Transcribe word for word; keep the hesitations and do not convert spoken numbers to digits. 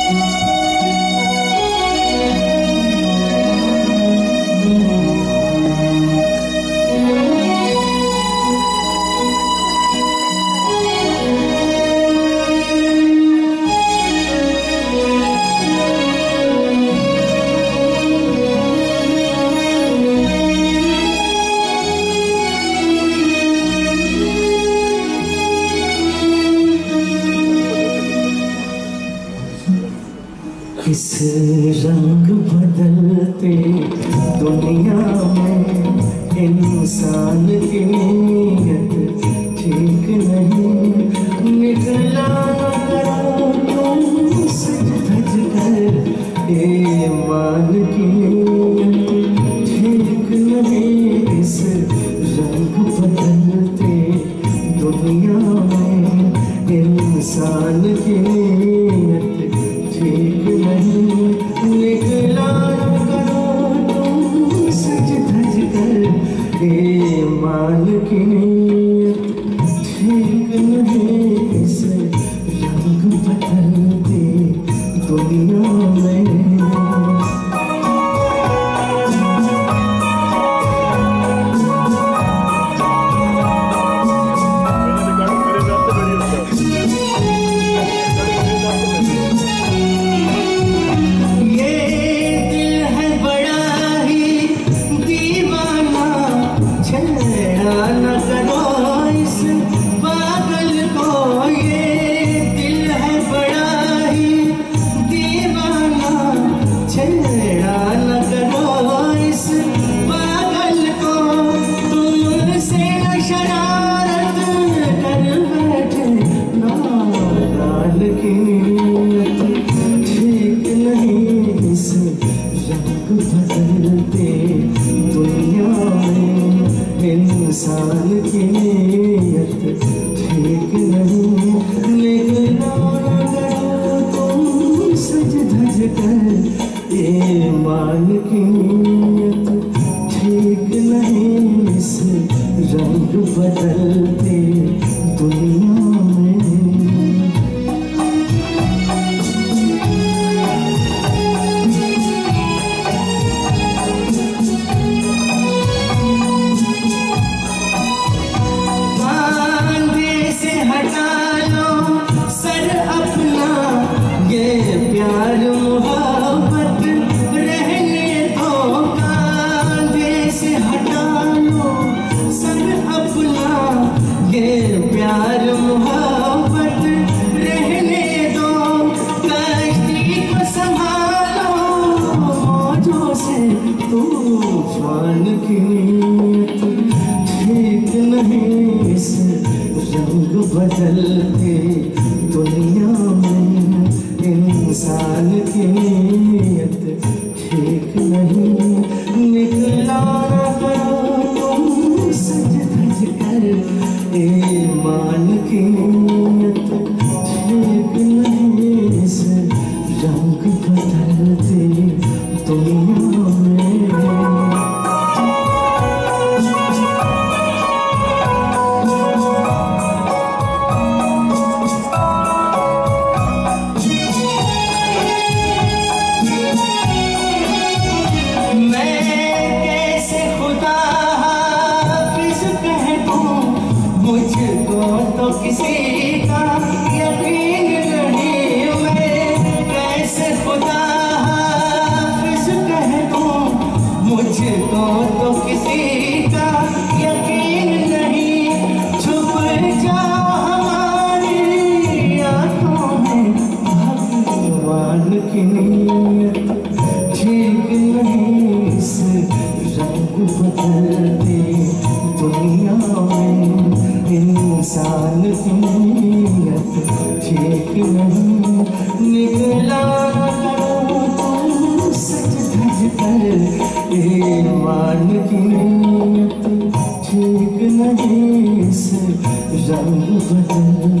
इस रंग बदलते दुनिया में इंसान की नीयत ठीक नहीं निकला तुम सज धज कर ईमान की नीयत ठीक नहीं। इस रंग बदलते दुनिया में इंसान की नीयत ठीक नहीं निकला करो तुम सज धज कर ईमान की नीयत ठीक नहीं। इस रंग बदलते दुनिया में इंसान की नीयत ठीक नहीं निकला तुम सज धज कर ईमान की नीयत ठीक नहीं। इस रंग बदलते दुनिया में बदलते दुनिया में इंसान की नीयत ठीक नहीं निकला तुम सज धज कर ईमान की नीयत ठीक नहीं। इस रंग बदलते दुनिया में इंसान की नीयत ठीक नहीं निकला तुम सज धज कर ईमान की नीयत ठीक नहीं। इस रंग बदल